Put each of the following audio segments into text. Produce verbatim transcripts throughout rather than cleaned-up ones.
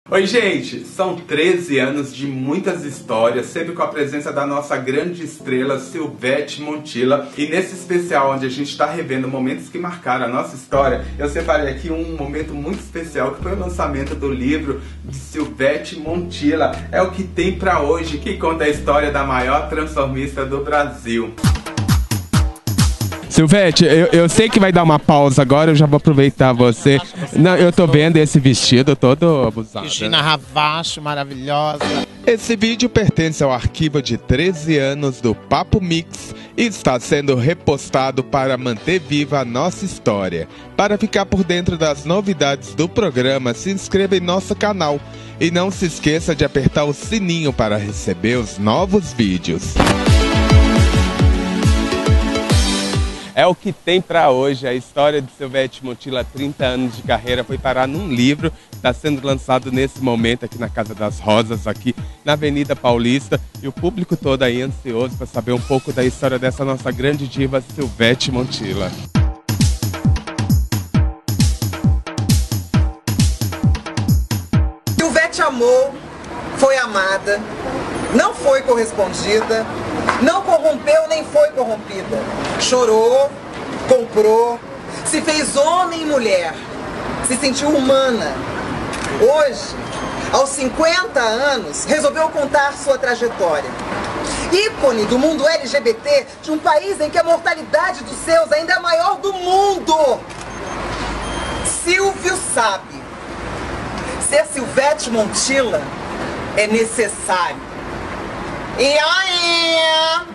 Oi gente, são treze anos de muitas histórias, sempre com a presença da nossa grande estrela Silvete Montilla. E nesse especial onde a gente está revendo momentos que marcaram a nossa história, eu separei aqui um momento muito especial que foi o lançamento do livro de Silvete Montilla. É o que tem pra hoje, que conta a história da maior transformista do Brasil. Silvete, eu, eu sei que vai dar uma pausa agora, eu já vou aproveitar você. Não, eu tô vendo esse vestido todo abusado. Regina Ravacho, maravilhosa. Esse vídeo pertence ao arquivo de treze anos do Papo Mix e está sendo repostado para manter viva a nossa história. Para ficar por dentro das novidades do programa, se inscreva em nosso canal e não se esqueça de apertar o sininho para receber os novos vídeos. É o que tem para hoje. A história de Silvete Montilla, trinta anos de carreira, foi parar num livro. Está sendo lançado nesse momento aqui na Casa das Rosas, aqui na Avenida Paulista. E o público todo aí ansioso para saber um pouco da história dessa nossa grande diva, Silvete Montilla. Silvete amou, foi amada, não foi correspondida, não corrompeu nem foi corrompida. Chorou, comprou, se fez homem e mulher, se sentiu humana. Hoje, aos cinquenta anos, resolveu contar sua trajetória. Ícone do mundo L G B T, de um país em que a mortalidade dos seus ainda é a maior do mundo. Silvio sabe, ser Silvete Montilla é necessário. E aí?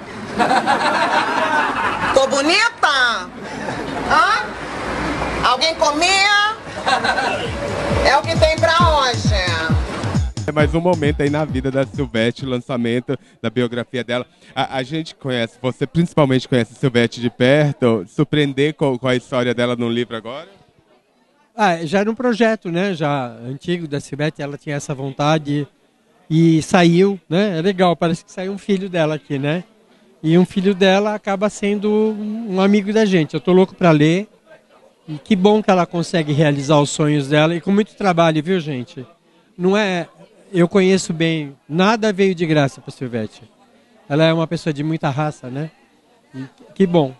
Tô bonita? Hã? Alguém comia? É o que tem pra hoje. É mais um momento aí na vida da Silvete, lançamento da biografia dela. A, a gente conhece, você principalmente conhece a Silvete de perto, surpreender com, com a história dela no livro agora? Ah, já era um projeto, né, já antigo da Silvete, ela tinha essa vontade e saiu, né, é legal, parece que saiu um filho dela aqui, né, e um filho dela acaba sendo um amigo da gente. Eu tô louco para ler e que bom que ela consegue realizar os sonhos dela e com muito trabalho, viu, gente? Não é, eu conheço bem, nada veio de graça para Silvete. Ela é uma pessoa de muita raça, né, e que bom.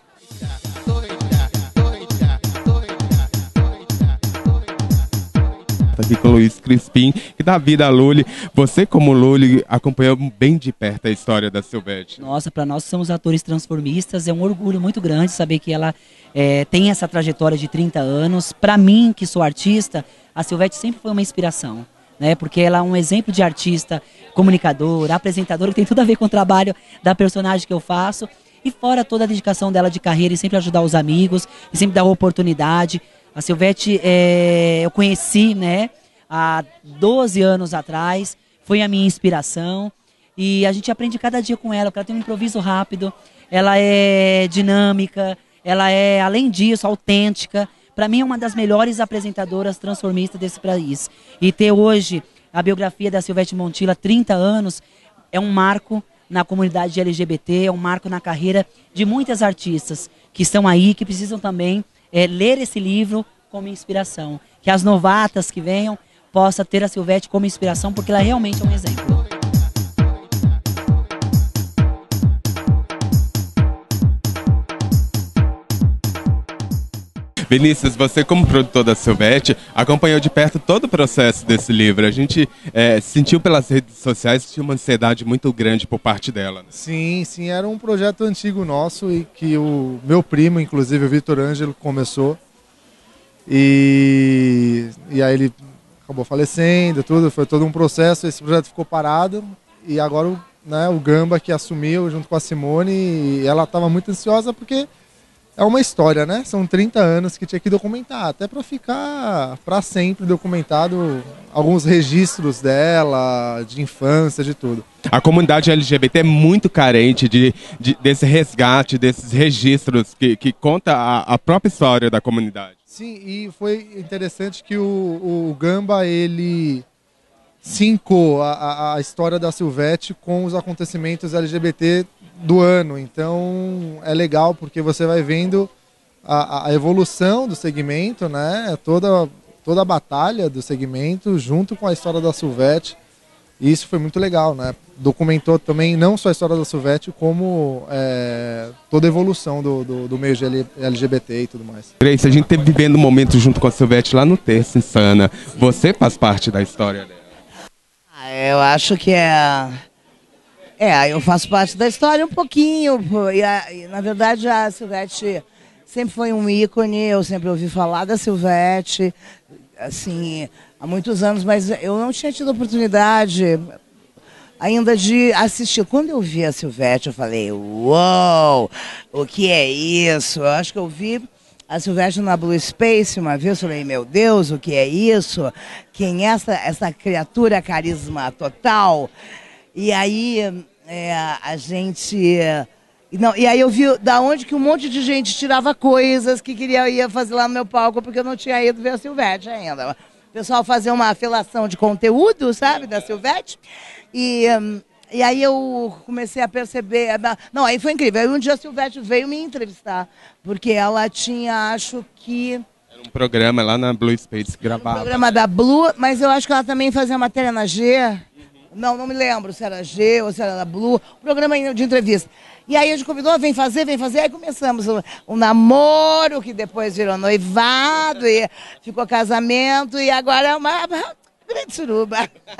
Aqui com o Luiz Crispim, que dá vida a Lully. Você, como Lully, acompanhou bem de perto a história da Silvete. Nossa, para nós que somos atores transformistas, é um orgulho muito grande saber que ela é, tem essa trajetória de trinta anos. Para mim, que sou artista, a Silvete sempre foi uma inspiração, né? Porque ela é um exemplo de artista, comunicadora, apresentadora, que tem tudo a ver com o trabalho da personagem que eu faço. E fora toda a dedicação dela de carreira e sempre ajudar os amigos, e sempre dar oportunidade. A Silvete, é, eu conheci, né, há doze anos atrás, foi a minha inspiração e a gente aprende cada dia com ela, porque ela tem um improviso rápido, ela é dinâmica, ela é, além disso, autêntica. Para mim é uma das melhores apresentadoras transformistas desse país. E ter hoje a biografia da Silvete Montilla, trinta anos, é um marco na comunidade L G B T, é um marco na carreira de muitas artistas que estão aí, que precisam também É, ler esse livro como inspiração. Que as novatas que venham possam ter a Silvete como inspiração, porque ela realmente é um exemplo. Vinícius, você como produtor da Silvete, acompanhou de perto todo o processo desse livro. A gente é, sentiu pelas redes sociais que tinha uma ansiedade muito grande por parte dela. Né? Sim, sim, era um projeto antigo nosso e que o meu primo, inclusive o Vitor Ângelo, começou. E, e aí ele acabou falecendo, tudo, foi todo um processo, esse projeto ficou parado e agora o, né, o Gamba que assumiu junto com a Simone, e ela estava muito ansiosa porque é uma história, né? São trinta anos que tinha que documentar, até para ficar para sempre documentado alguns registros dela, de infância, de tudo. A comunidade L G B T é muito carente de, de, desse resgate, desses registros que, que conta a, a própria história da comunidade. Sim, e foi interessante que o, o Gamba, ele cincou a, a, a história da Silvete com os acontecimentos L G B T do ano. Então é legal porque você vai vendo a, a evolução do segmento, né? Toda toda a batalha do segmento junto com a história da Silvete. E isso foi muito legal, né? Documentou também não só a história da Silvete, como é, toda a evolução do, do, do meio L G B T e tudo mais. Grace, a gente teve vivendo um momento junto com a Silvete lá no Terça Insana. Você faz parte da história dela? Ah, eu acho que é... É, eu faço parte da história um pouquinho. E, a, e, na verdade, a Silvete sempre foi um ícone, eu sempre ouvi falar da Silvete, assim, há muitos anos, mas eu não tinha tido oportunidade ainda de assistir. Quando eu vi a Silvete, eu falei, uou, o que é isso? Eu acho que eu vi a Silvete na Blue Space uma vez, eu falei, meu Deus, o que é isso? Quem é essa, essa criatura carisma total? E aí é, a gente... Não, e aí eu vi da onde que um monte de gente tirava coisas que queria ir fazer lá no meu palco, porque eu não tinha ido ver a Silvete ainda. O pessoal fazia uma filação de conteúdo, sabe, da Silvete. E, e aí eu comecei a perceber... Não, aí foi incrível. Aí um dia a Silvete veio me entrevistar, porque ela tinha, acho que... Era um programa lá na Blue Space gravado. Um programa da Blue, mas eu acho que ela também fazia matéria na G. Não, não me lembro se era G ou se era da Blue. Programa de entrevista. E aí a gente convidou, vem fazer, vem fazer. Aí começamos um, um namoro, que depois virou noivado, e ficou casamento, e agora é uma, uma grande suruba.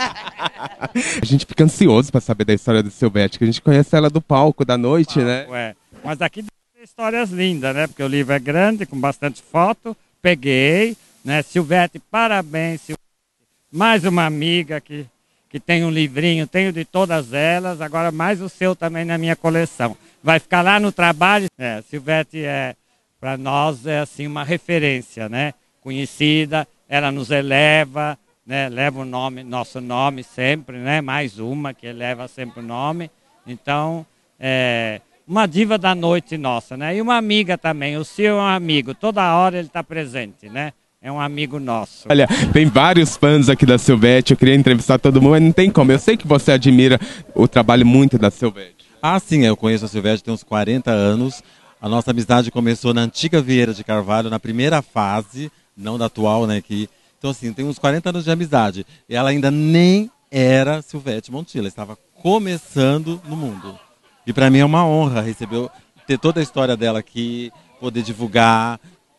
A gente fica ansioso para saber da história do Silvete, que a gente conhece ela do palco, da noite, ah, né? Ué. Mas aqui tem histórias lindas, né? Porque o livro é grande, com bastante foto. Peguei, né? Silvete, parabéns, Silvete. Mais uma amiga que... que tem um livrinho, tenho de todas elas, agora mais o seu também na minha coleção. Vai ficar lá no trabalho. É, Silvete é, para nós, é assim uma referência, né? Conhecida, ela nos eleva, né? Leva o nome, nosso nome sempre, né? Mais uma que eleva sempre o nome. Então, é uma diva da noite nossa, né? E uma amiga também, o seu é um amigo, toda hora ele está presente, né? É um amigo nosso. Olha, tem vários fãs aqui da Silvete, eu queria entrevistar todo mundo, mas não tem como. Eu sei que você admira o trabalho muito da Silvete. Ah, sim, eu conheço a Silvete tem uns quarenta anos. A nossa amizade começou na antiga Vieira de Carvalho, na primeira fase, não da atual, né? Que... Então, assim, tem uns quarenta anos de amizade. E ela ainda nem era Silvete Montilla, estava começando no mundo. E para mim é uma honra receber, ter toda a história dela aqui, poder divulgar.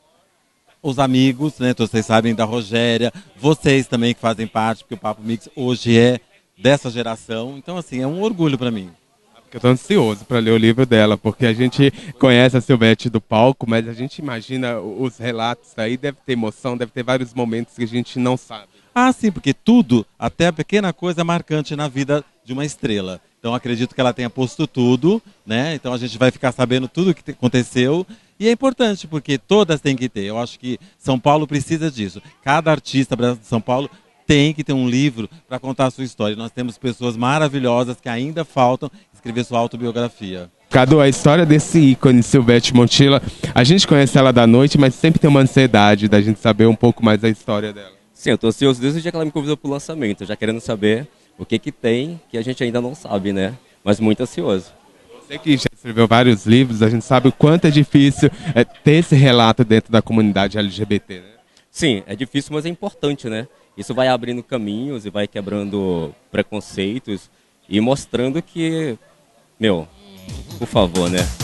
Os amigos, né, vocês sabem da Rogéria, vocês também que fazem parte, porque o Papo Mix hoje é dessa geração. Então, assim, é um orgulho para mim. Eu estou ansioso para ler o livro dela, porque a gente conhece a Silvete do palco, mas a gente imagina os relatos aí, deve ter emoção, deve ter vários momentos que a gente não sabe. Ah, sim, porque tudo, até a pequena coisa é marcante na vida de uma estrela. Então, acredito que ela tenha posto tudo, né? Então, a gente vai ficar sabendo tudo o que aconteceu. E é importante, porque todas têm que ter. Eu acho que São Paulo precisa disso. Cada artista de São Paulo tem que ter um livro para contar a sua história. Nós temos pessoas maravilhosas que ainda faltam escrever sua autobiografia. Cadu, a história desse ícone, Silvete Montilla, a gente conhece ela da noite, mas sempre tem uma ansiedade da gente saber um pouco mais da história dela. Sim, eu tô ansioso desde o dia que ela me convidou pro lançamento, já querendo saber o que que tem, que a gente ainda não sabe, né? Mas muito ansioso. Você que já escreveu vários livros, a gente sabe o quanto é difícil é, ter esse relato dentro da comunidade L G B T, né? Sim, é difícil, mas é importante, né? Isso vai abrindo caminhos e vai quebrando preconceitos e mostrando que, meu, por favor, né?